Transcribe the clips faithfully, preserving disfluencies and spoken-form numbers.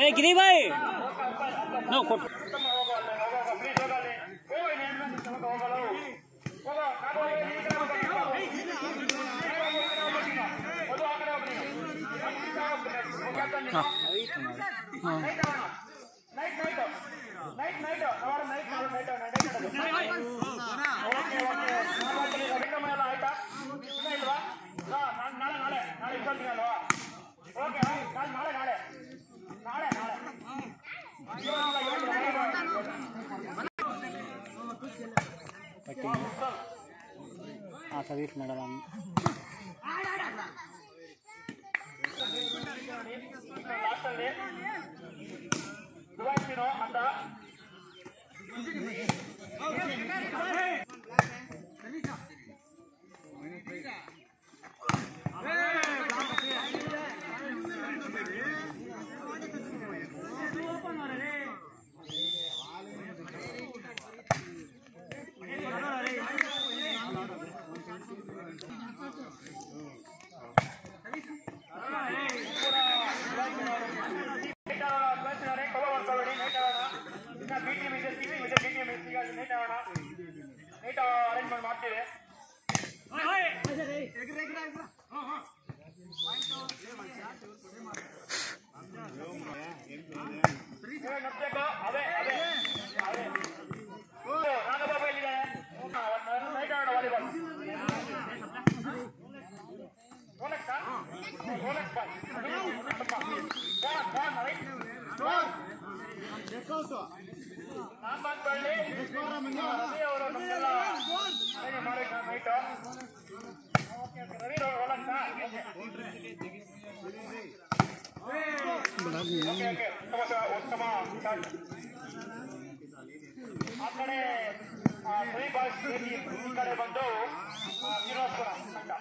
ಗಿರಿ ಬಾಯ್ no ಕೊಟ್ಟು हाँ service madam arrangement ಮಾಡ್ತೀವಿ ಅದೇ ಅದೇ ಅದೇ ನಾಗಬಾಬು ಎಲ್ಲಿದ್ದಾನೆ ನೈಟ್ ಆಡೋಣ ವಾಲಿಬಾಲ್ ನಾಗಬಳ್ಳಿ ರವಿ ಅವರು ನಮ್ಗೆಲ್ಲ ಮಾಡಿದ ನೈಟು ರವಿ ಹೋಲಕ್ಕ ಉತ್ತಮ ಆ ಕಡೆ ಫ್ರೀ ಬಾಯ್ಸ್ ಈ ಕಡೆ ಬಂದು ಶ್ರೀನಿವಾಸಪುರ ತಂಡ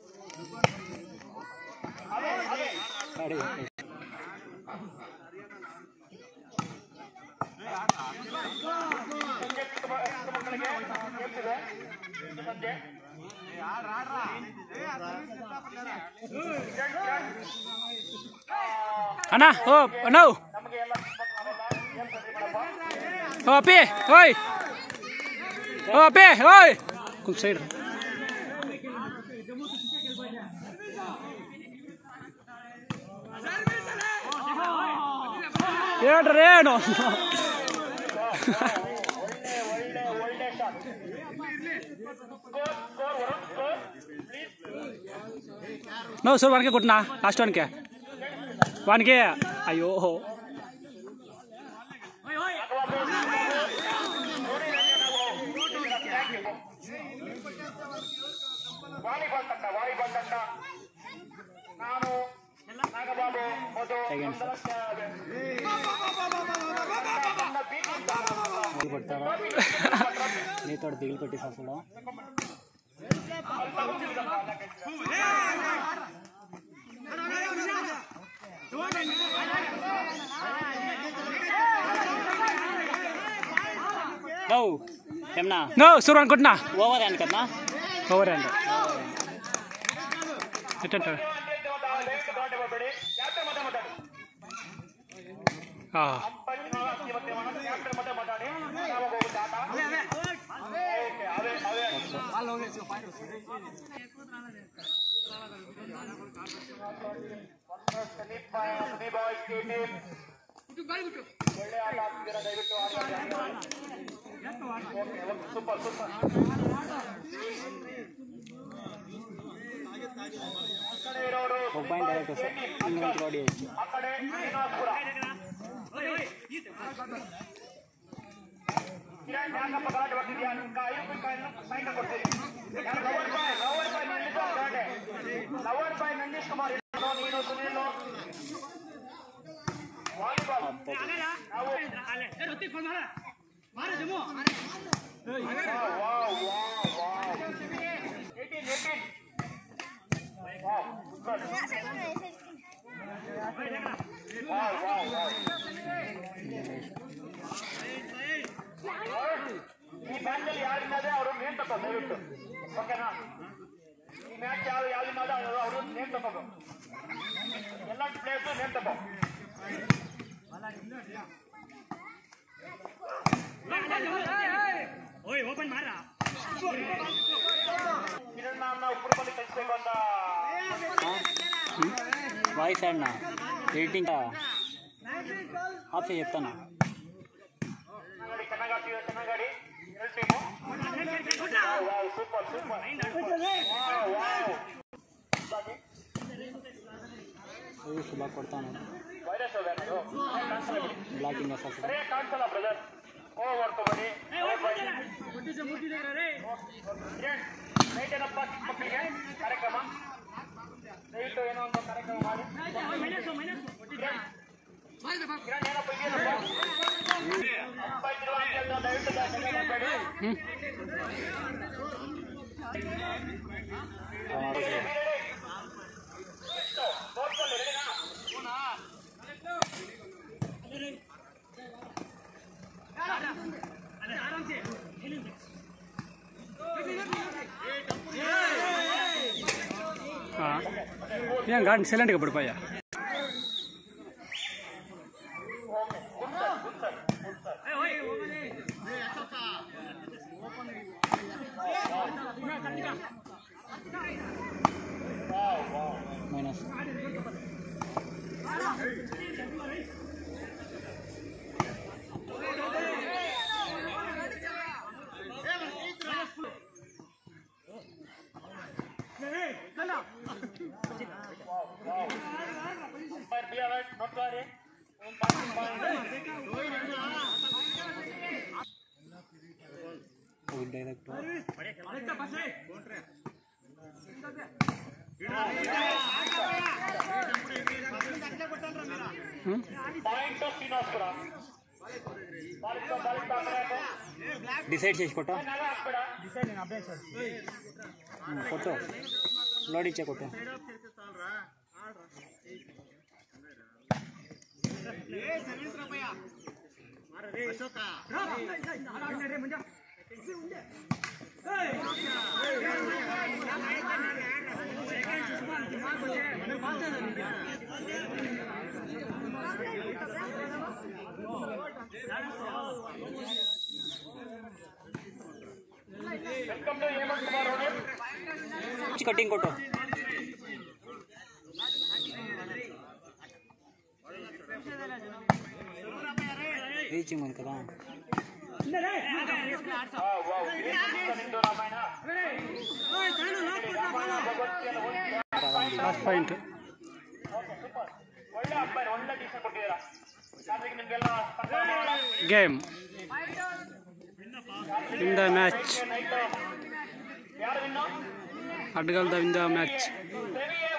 ಅದೇ ಅದೇ ಸಂಜೆ ಚಿಕ್ಕ ಮಕ್ಕಳಿಗೆ ಹೇಳ್ತಿದೆ ಸಂಜೆ ಅಣ್ಣ ಓ ಅಣ್ಣ ನಮಗೆ ಎಲ್ಲ ಓ ಅಪ್ಪಿ ಓಯ್ ಓ ಅಪ್ಪಿ ಓಯ್ ಕುಲ್ ಸೈಡ್ ಹೇಳ್ರಿ ಏನು ನೋ ಸರ್ ಒನ್ಗೆ ಕೊಟ್ಟನಾ ಲಾಸ್ಟ್ ಒನ್ಗೆ ಒನ್ಗೆ ಅಯ್ಯೋ ವಾಲಿಬಾಲ್ ತಂಡ ವಾಲಿಬಾಲ್ ತಂಡ ನಾನು ನಾಗಬಾಬು ಮಧು ನೀ ತೋಡ ದಿಗಿಲ್ ಪಟ್ಟಿ ಸಾಸಲ ನೋ ಕೆಮ್ನಾ ನೋ ಸುರ್ ಅನ್ಕೊಟ್ನಾ ಓವರ್ ಹ್ಯಾಂಡ್ ಕದ್ನಾ ಓವರ್ ಹ್ಯಾಂಡ್ ಇಟ್ಟ ಹಾಂ ಒಳ್ಳೆ ಆಟ ಆಗ್ತಿದ್ದೀರಾ ದಯವಿಟ್ಟು ಸೂಪರ್ ಸೂಪರ್ ಆ ಕಡೆ ಶ್ರೀನಿವಾಸಪುರ ಕಿರಣ್ ಯಾಕಪ್ಪ ಗಲಾಟೆ ಬರ್ತಿದ್ಯಾ ಸೈನ್ ಕೊಡ್ತೀರಿ lover boy lover boy Nandish ಗಲಾಟೆ ಲವರ್ ಬಾಯ್ ನಂದೀಶ್ ಕುಮಾರ್ ನೀನು ಸುನೀಲ್ ವಾಲಿಬಾಲ್ ನಾವು ಈ ಮ್ಯಾಚ್ ಅಲ್ಲಿ ಯಾರಿದ್ದಾರೆ ಅವರು ನೇಮ್ ತಗೋ ದಯವಿಟ್ಟು ಓಕೆನಾ ಈ ಮ್ಯಾಚ್ ಯಾರು ಯಾರಿದ್ದಾರೆ ಅವರು ನೇಮ್ ತಗೋ ಎಲ್ಲ ಪ್ಲೇಯರ್ಸ್ ನೇಮ್ ತಗೋ వాయిస్ అన్నా ఎడిటింగ్ ఆఫ్ చెప్తాను బాగా కొడతాను బ్లాకింగ్ ಕಾರ್ಯಕ್ರಮ ದಯವಿಟ್ಟು ಏನೋ ಒಂದು ಕಾರ್ಯಕ್ರಮ ಮಾಡಿ ఏం గాడి సైలెంట్గా పడిపోయా మైనస్ డైరెక్ట్ డిసైడ్ చేసి కొట్ట కొట్టు లోడ్ ఇచ్చే కొట్టు ಕಟಿಂಗ್ ಕೊಟ್ಟು ರೀಚಿಂಗ್ ಒಂದು కదా last point game in the match. Adgal the in the match.